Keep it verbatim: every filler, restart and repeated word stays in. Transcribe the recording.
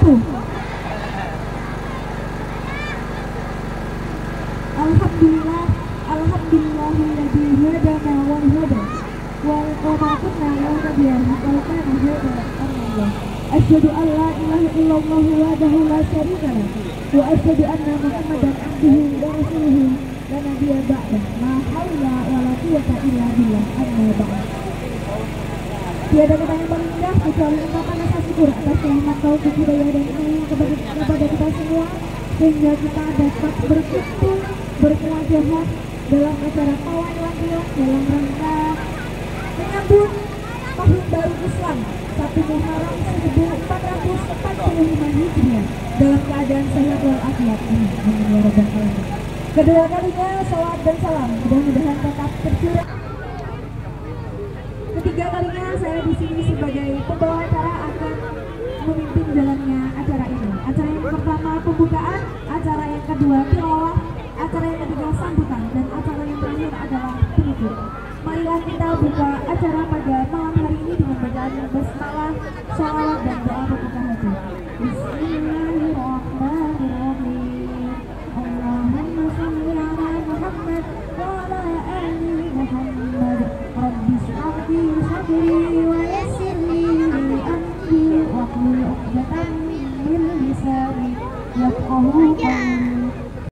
wabarakatuh. Alhamdulillah, alhamdulillahilladzi hadana wa hada wa ma kunna linahtadiya laula an hadana Allah. Asyhadu an la ilaha illallah wahdahu la syarika lah wa asyhadu anna Muhammadan abduhu wa rasuluhu la nabiyya ba'da. La haula wa la quwwata illa billah. Amma ba'd. Tiada kata yang paling indah kecuali ungkapan rasa syukur atas rahmat taufik hidayah dan inayah kepada, kepada kita semua, sehingga kita dapat berkumpul berkelajahan dalam acara pawai lampion dalam rangka menyambut tahun baru Islam satu Muharram seribu empat ratus empat puluh lima Hijriah dalam keadaan sehat walafiat. Amin ya rabbal alamin. Kedua kalinya salawat dan salam mudah-mudahan tetap tercurah. Ketiga kalinya saya di sini sebagai pembawa acara akan memimpin jalannya acara ini. Acara yang pertama pembukaan, acara yang kedua tilawah, acara yang ketiga sambutan, dan acara yang terakhir adalah penutup. Marilah kita buka acara pada malam hari ini dengan bacaan basmalah, sholawat dan